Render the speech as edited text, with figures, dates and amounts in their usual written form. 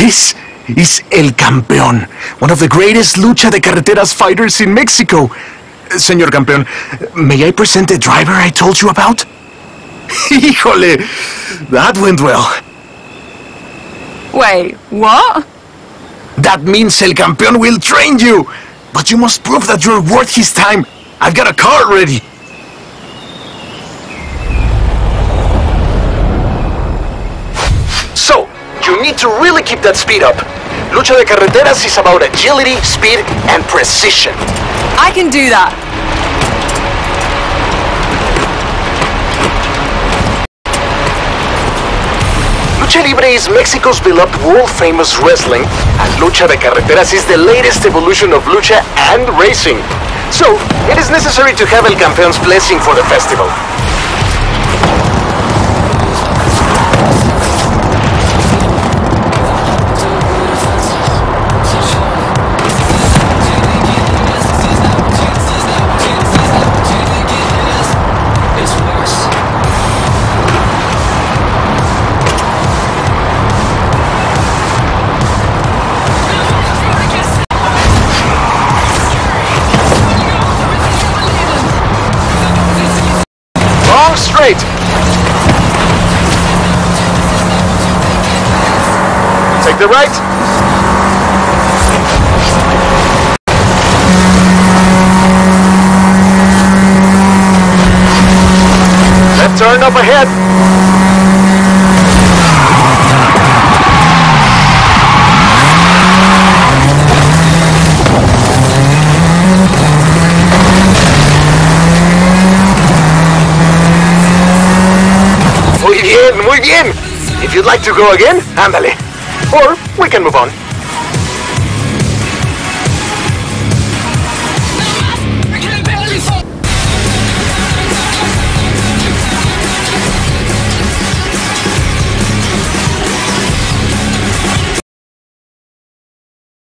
This is El Campeón, one of the greatest lucha de carreteras fighters in Mexico. Señor Campeón, may I present the driver I told you about? Híjole, that went well. Wait, what? That means El Campeón will train you. But you must prove that you're worth his time. I've got a car ready. So, you need to really keep that speed up. Lucha de carreteras is about agility, speed, and precision. I can do that. Lucha Libre is Mexico's beloved world-famous wrestling, and Lucha de Carreteras is the latest evolution of lucha and racing. So, it is necessary to have El Campeón's blessing for the festival. Straight. Take the right. Left turn up ahead. Muy bien, muy bien. If you'd like to go again, ándale. Or we can move on.